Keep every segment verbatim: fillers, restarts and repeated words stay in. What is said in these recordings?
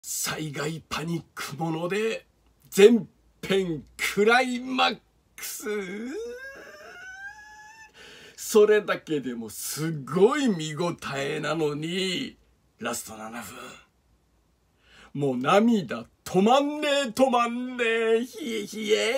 災害パニックもので全編クライマックス。それだけでもすごい見応えなのに、ラストななふんもう涙止まんねえ止まんねえ、ひえひえ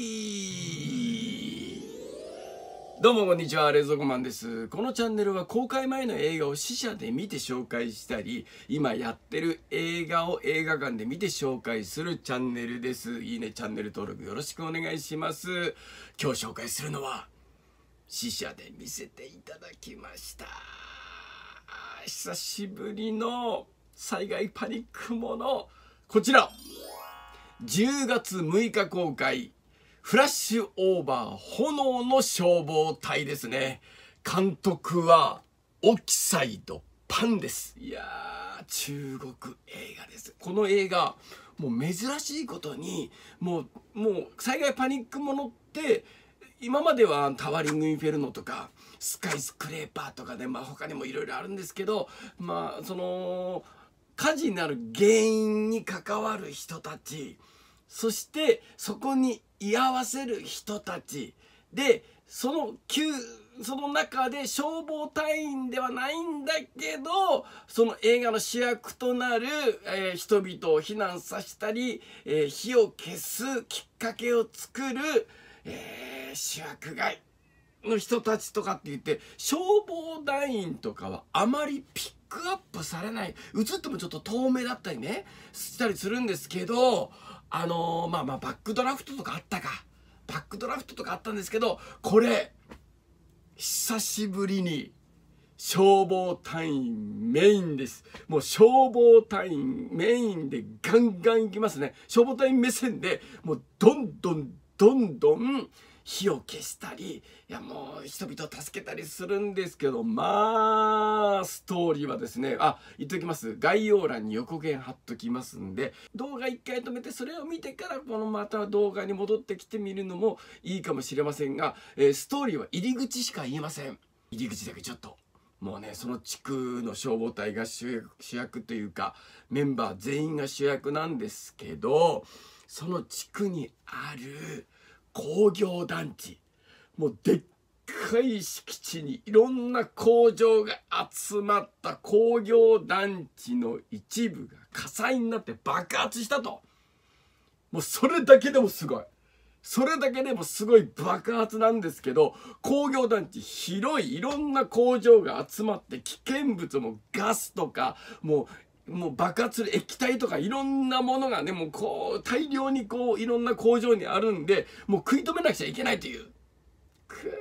い。どうもこんにちは、冷蔵庫マンです。このチャンネルは公開前の映画を試写で見て紹介したり、今やってる映画を映画館で見て紹介するチャンネルです。いいね、チャンネル登録よろしくお願いします。今日紹介するのは試写で見せていただきました。久しぶりの災害パニックもの、こちらじゅうがつむいか公開、フラッシュオーバー炎の消防隊ですね。監督はオキサイドパンです。いやー、中国映画です。この映画もう珍しいことに、もうもう災害パニックものって今まではタワリングインフェルノとかスカイスクレーパーとかで、まあ他にもいろいろあるんですけど、まあその火事になる原因に関わる人たち、そしてそこに居合わせる人たちで、その急その中で消防隊員ではないんだけど、その映画の主役となる、えー、人々を避難させたり、えー、火を消すきっかけを作る、えー、主役外の人たちとかって言って、消防団員とかはあまりピックアップされない、映ってもちょっと遠目だったりねしたりするんですけど、あのー、まあまあバックドラフトとかあったかバックドラフトとかあったんですけど、これ久しぶりに消防隊員メインです。もう消防隊員メインでガンガンいきますね。消防隊員目線でもうどんどんどんどん火を消したり、いやもう人々を助けたりするんですけど、まあストーリーはですね、あ、言っときます、概要欄に予告編貼っときますんで、動画一回止めてそれを見てからこのまた動画に戻ってきてみるのもいいかもしれませんが、えー、ストーリーは入り口しか言いません。入り口だけちょっともうね、その地区の消防隊が主役、主役というかメンバー全員が主役なんですけど、その地区にある工業団地、もうでっかい敷地にいろんな工場が集まった工業団地の一部が火災になって爆発したと。もうそれだけでもすごい。それだけでもすごい爆発なんですけど、工業団地広い、いろんな工場が集まって危険物もガスとかもうもう爆発する液体とかいろんなものがね、もうこう大量にこういろんな工場にあるんで、もう食い止めなくちゃいけないという。く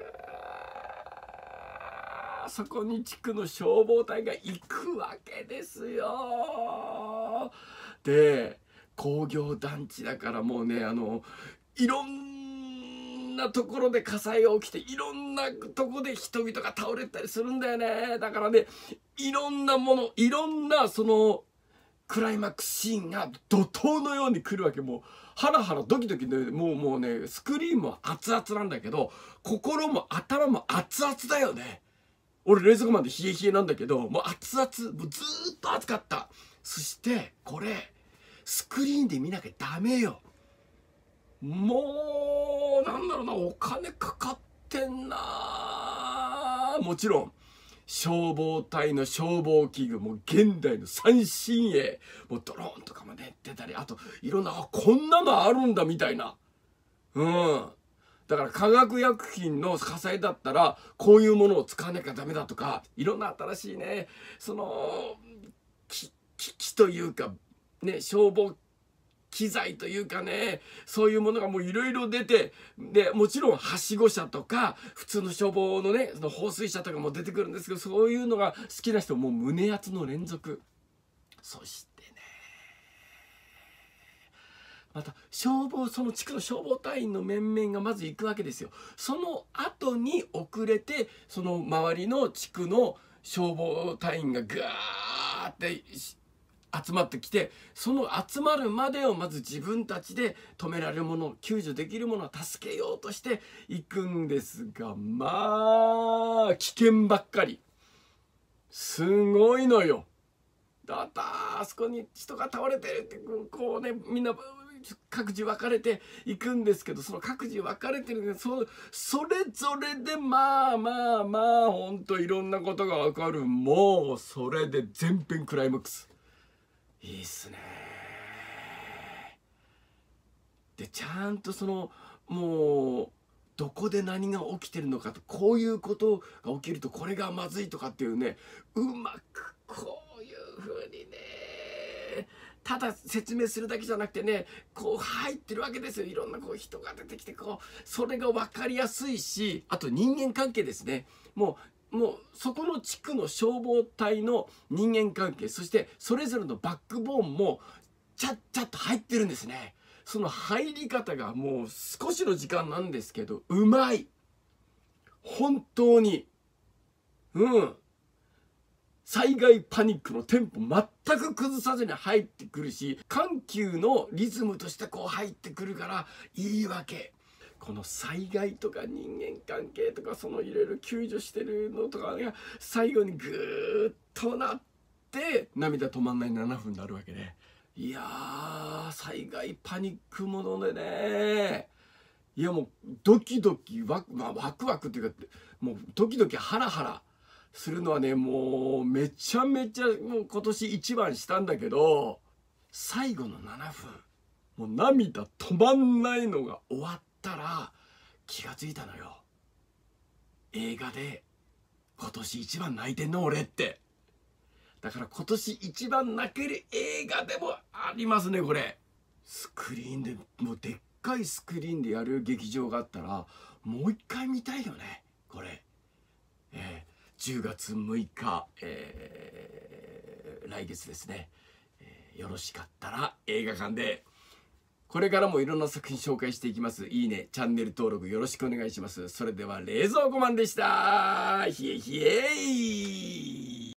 ー、そこに地区の消防隊が行くわけですよ。で、工業団地だからもうね、あのいろんなところで火災が起きて、いろんなところで人々が倒れたりするんだよね。だからね、いろんなもの、いろんなそのクライマックスシーンが怒涛のように来るわけ。もうハラハラドキドキで、もうもうね、スクリーンも熱々なんだけど、心も頭も熱々だよね。俺冷蔵庫まで冷え冷えなんだけど、もう熱々、もうずーっと熱かった。そしてこれスクリーンで見なきゃダメよ。もうなんだろうな、お金かかってんな。もちろん消防隊の消防器具も現代の最新鋭、もうドローンとかもね出たり、あといろんな、あ、こんなのあるんだみたいな。うんだから化学薬品の火災だったらこういうものを使わなきゃダメだとか、いろんな新しいね、その機器というかね、消防機材というかね、そういうものがもういろいろ出て、でもちろんはしご車とか普通の消防のね、その放水車とかも出てくるんですけど、そういうのが好きな人も胸熱の連続。そしてね、また消防、その地区の消防隊員の面々がまず行くわけですよ。その後に遅れてその周りの地区の消防隊員がガーって集まってきて、その集まるまでをまず自分たちで止められるもの、救助できるものを助けようとしていくんですが、まあ危険ばっかり。すごいのよ。 あったあそこに人が倒れてるってこうねみんな各自分かれていくんですけど、その各自分かれてるそそれぞれでまあまあまあほんといろんなことがわかる。もうそれで全編クライマックスいいっすね。でちゃんとそのもうどこで何が起きてるのかと、こういうことが起きるとこれがまずいとかっていうね、うまくこういう風にねただ説明するだけじゃなくてね、こう入ってるわけですよ。いろんなこう人が出てきてこうそれが分かりやすいし、あと人間関係ですね。もうもうそこの地区の消防隊の人間関係、そしてそれぞれのバックボーンもちゃっちゃっと入ってるんですね。その入り方がもう少しの時間なんですけどうまい、本当に。うん災害パニックのテンポ全く崩さずに入ってくるし、緩急のリズムとしてこう入ってくるからいいわけ。この災害とか人間関係とかそのいろいろ救助してるのとかが最後にグーッとなって涙止まんないななふんになるわけで、いやー災害パニックものでね、いやもうドキドキワク、まあ、ワクワクっていうかもうドキドキハラハラするのはね、もうめちゃめちゃもう今年一番したんだけど、最後のななふんもう涙止まんないのが終わったら気がついたのよ。映画で今年一番泣いてんの俺って。だから今年一番泣ける映画でもありますねこれ。スクリーンでもうでっかいスクリーンでやる劇場があったらもう一回見たいよねこれ。えーじゅうがつむいか、えー、来月ですね、えー、よろしかったら映画館で。これからもいろんな作品紹介していきます。いいねチャンネル登録よろしくお願いします。それでは冷蔵庫マンでした。ひえひえい。